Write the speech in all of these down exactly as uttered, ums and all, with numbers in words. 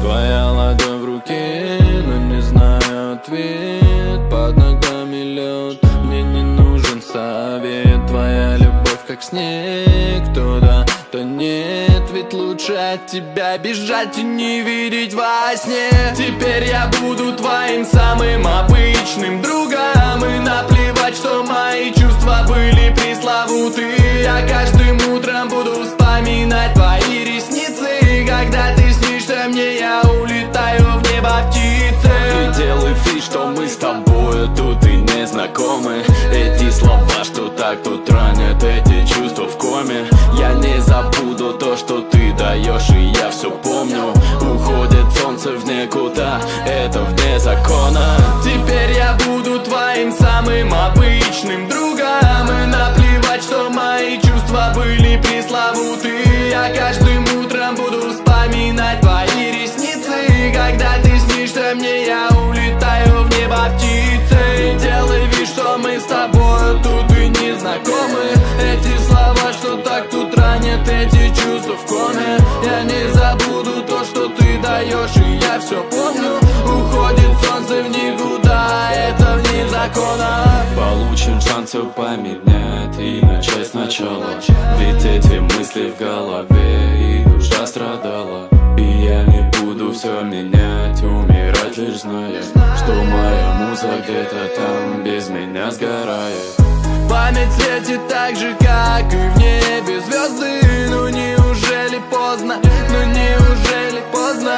Твоя ладонь в руке, но не знаю ответ. Под ногами лед, мне не нужен совет. Твоя любовь как снег, то да, то нет. Ведь лучше от тебя бежать и не видеть во сне. Теперь я буду твоим самым обычным другом, и наплевать, что мои чувства были пресловутые. Я каждым утром буду вспоминать твои ресницы. Когда ты снишься мне, я улетаю в небо птицей. И делай вид, что мы с тобой тут и не знакомы. Эти слова, что так тут ранят, эти чувства в коме. Я не забуду то, что ты даешь, и я все помню. Уходит солнце в никуда, это вне закона. Теперь я буду твоим самым обычным другом, и наплевать, что мои чувства были пресловутые. Я каждым утром буду вспоминать твои ресницы. Когда ты снишься мне, я улетаю в небо птицей. Делай вид, что мы с тобой тут и не знакомы. Эти слова, что так тут ранят, эти чувства в коме. Я не забуду то, что ты даешь, и я все помню. Уходит солнце в никуда, это вне закона. Получим шанс все поменять и начать сначала. Ведь эти мысли в голове, и душа страдала. И я не буду все менять, умирать лишь зная, что моя муза где-то там без меня сгорает. Память светит так же, как и в небе звезды. Ну неужели поздно, ну неужели поздно?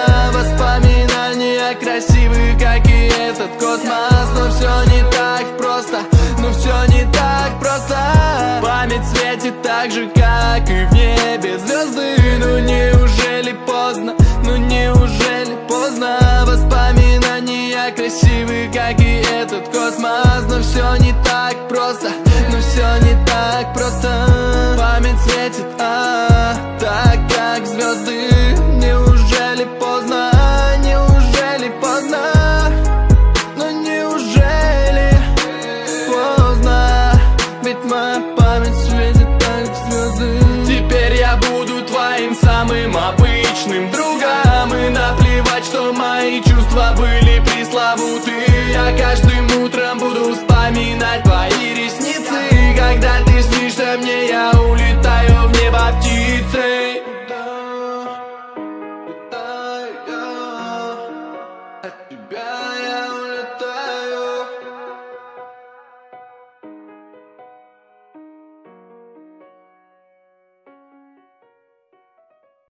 Воспоминания красивые, как и этот космос. Но все не так просто, но все не так просто. Память светит так же, как и в небе звезды. Ну неужели поздно, ну неужели поздно? Воспоминания красивые, как и этот космос. Но все не так просто, но все не так просто. Память светит, а, так как звезды. Неужели поздно, неужели поздно? Ну неужели поздно? Ведь моя память светит так, как звезды. Теперь я буду твоим самым обычным другом, и наплевать, что мои чувства были пресловутые. Я каждым утром буду вспоминать твои ресницы. Когда ты снишься мне, я улетаю в небо птицей. От тебя